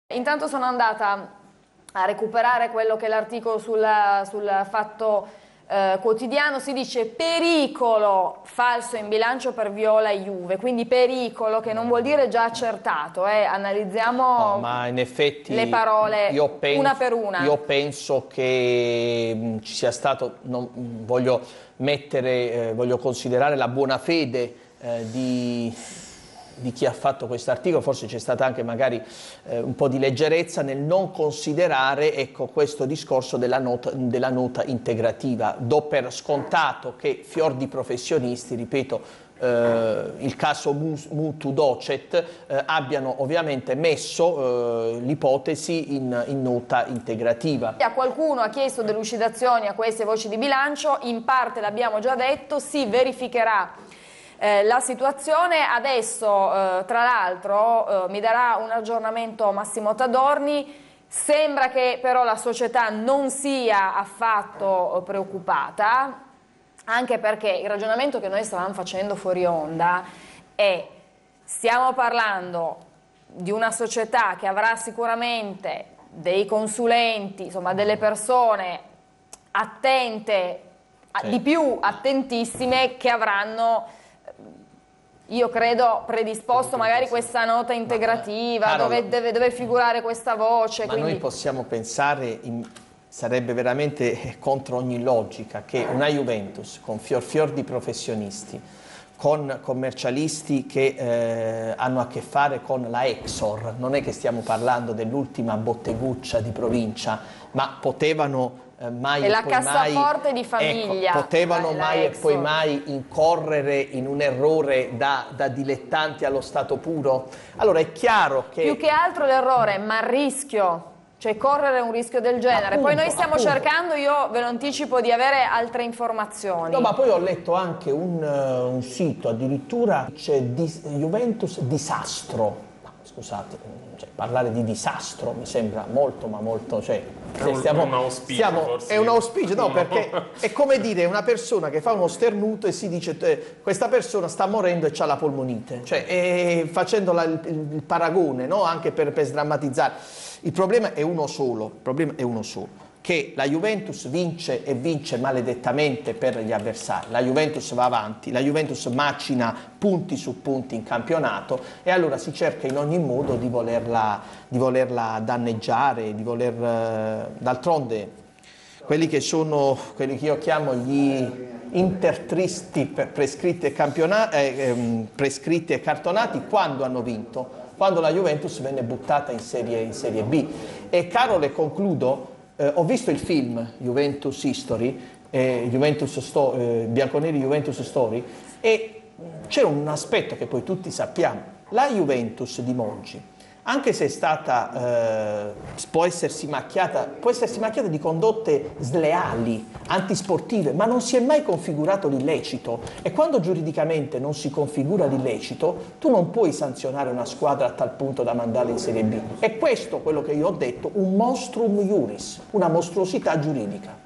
Intanto sono andata a recuperare quello che è l'articolo sul Fatto Quotidiano. Si dice pericolo falso in bilancio per Viola e Juve, quindi pericolo che non vuol dire già accertato, analizziamo ma in effetti le parole una per una. Io penso che ci sia stato, voglio considerare la buona fede di chi ha fatto questo articolo. Forse c'è stata anche magari un po' di leggerezza nel non considerare, ecco, questo discorso della nota integrativa. Do per scontato che fior di professionisti, ripeto, il caso Mutu Docet, abbiano ovviamente messo l'ipotesi in nota integrativa. Qualcuno ha chiesto delucidazioni a queste voci di bilancio, in parte l'abbiamo già detto, si verificherà la situazione. Adesso tra l'altro mi darà un aggiornamento Massimo Tadorni. Sembra che però la società non sia affatto preoccupata, anche perché il ragionamento che noi stavamo facendo fuori onda è: stiamo parlando di una società che avrà sicuramente dei consulenti, insomma delle persone attente, di più attentissime, che avranno, io credo, predisposto magari questa nota integrativa, dove deve figurare questa voce. Ma quindi noi possiamo pensare, sarebbe veramente contro ogni logica, che una Juventus con fior di professionisti, con commercialisti che hanno a che fare con la Exor, non è che stiamo parlando dell'ultima botteguccia di provincia, ma potevano mai e la cassaforte di famiglia, ecco, potevano mai e poi mai incorrere in un errore da dilettanti allo stato puro? Allora è chiaro che più che altro l'errore, ma il rischio, cioè correre un rischio del genere. Poi noi stiamo cercando, io ve lo anticipo, di avere altre informazioni. No, ma poi ho letto anche un sito, addirittura c'è Juventus disastro. Scusate, parlare di disastro mi sembra molto, ma molto, è un auspicio, no, perché è come dire una persona che fa uno sternuto e si dice questa persona sta morendo e ha la polmonite, facendo il paragone, no? Anche per sdrammatizzare. Il problema è uno solo, che la Juventus vince e vince maledettamente per gli avversari. La Juventus va avanti, la Juventus macina punti su punti in campionato, e allora si cerca in ogni modo di volerla danneggiare, d'altronde quelli che io chiamo gli intertristi prescritti e cartonati, quando hanno vinto? Quando la Juventus venne buttata in Serie B. E Carole, concludo, ho visto il film Juventus History, Bianconeri Juventus Story, e c'è un aspetto che poi tutti sappiamo: la Juventus di Monchi, anche se è stata, può essersi macchiata di condotte sleali, antisportive, ma non si è mai configurato l'illecito, e quando giuridicamente non si configura l'illecito tu non puoi sanzionare una squadra a tal punto da mandarla in Serie B. E questo, quello che io ho detto, un monstrum iuris, una mostruosità giuridica.